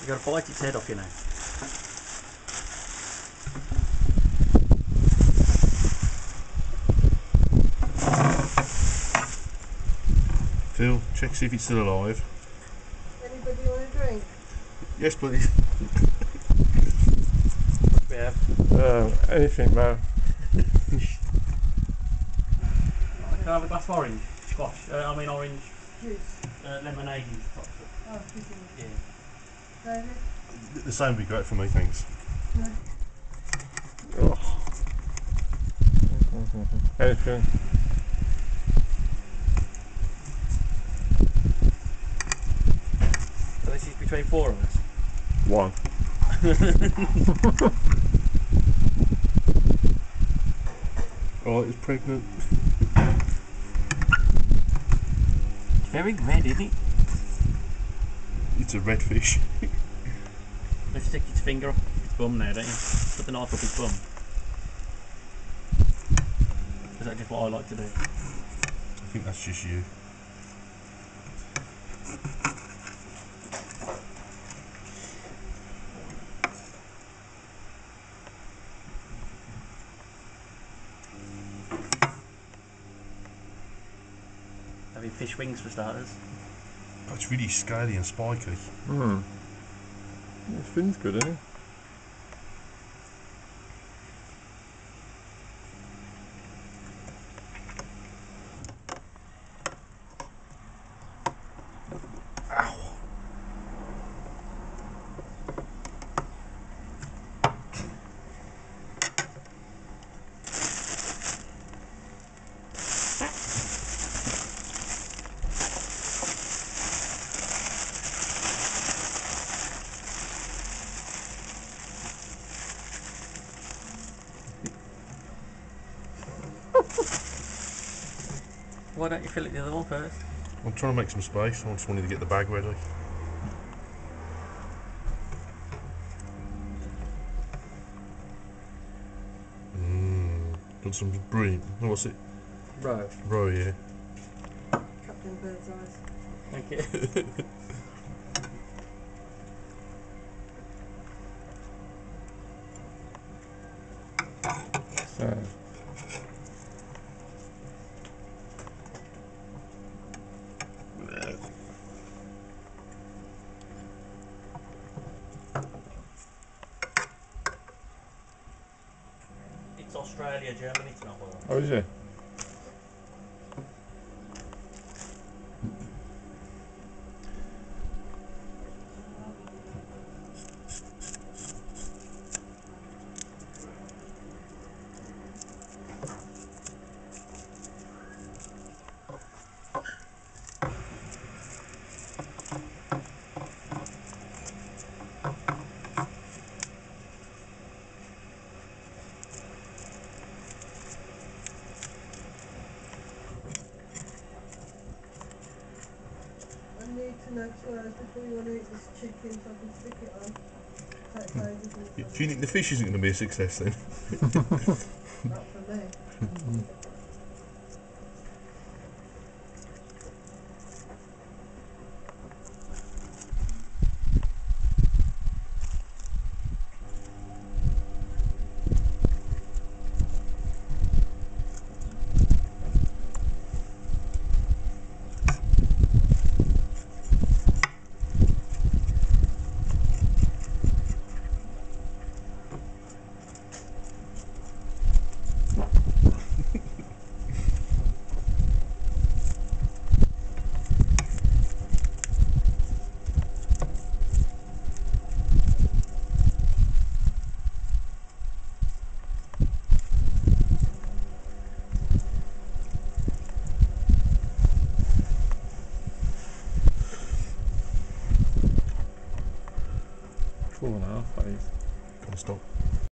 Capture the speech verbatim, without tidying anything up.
You gotta bite its head off, you know. Phil, check see if it's still alive. Anybody want a drink? Yes, please. Yeah. Uh, anything, man. Can I have a glass of orange? Squash. Uh, I mean orange. Juice. Uh, lemonade and stuff. Oh, fizzy. Yeah. David? The same would be great for me, thanks. No. Oh. Anything. So this is between four of us. One. Oh, it's pregnant. It's very red, isn't it? It's a redfish. Let's stick its finger up its bum now, don't you? Put the knife up its bum. Is that just what I like to do? I think that's just you. Having fish wings for starters. That's really scaly and spiky. Hmm. His fin's good, isn't he? Why don't you fill it the other one first? I'm trying to make some space. I just wanted to get the bag ready. Mmm. Got some brilliant. Oh, what's it? Roe. Roe, yeah. Captain Bird's eyes. Thank you. So. It's Australia, Germany, it's not well. Oh, is it? I need to know two hours before you want to eat this chicken so I can stick it on. Take David and Do you think the fish isn't going to be a success then? not for me. Four and a half, I Gotta stop.